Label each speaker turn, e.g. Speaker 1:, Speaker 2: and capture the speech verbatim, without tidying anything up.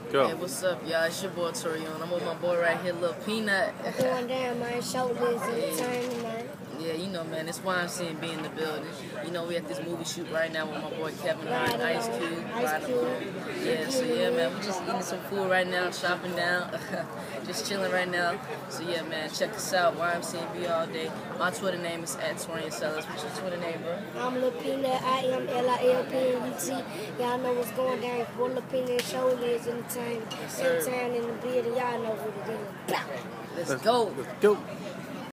Speaker 1: Go.
Speaker 2: Hey, what's up, y'all? It's your boy Torion. I'm with my boy right here, Lil P-Nut.
Speaker 3: Going down, man. Shoulders in the time, man.
Speaker 2: Yeah, you know, man, it's Y M C and be in the building. You know, we at this movie shoot right now with my boy Kevin Hart Ice Cube.
Speaker 3: Ice Cube.
Speaker 2: Yeah, so yeah, man, we just eating some food right now, shopping down, just chilling right now. So yeah, man, check us out, Y M C and B all day. My Twitter name is at Torion Sellers. What's your Twitter name, bro?
Speaker 3: I'm Lil P-Nut. I am L I L P N U T. Y'all know what's going down. For Lil P-Nut Shoulders in the time.
Speaker 2: Yes, sir.
Speaker 3: In the building. Y'all know what it is.
Speaker 2: Let's go.
Speaker 1: Let's go.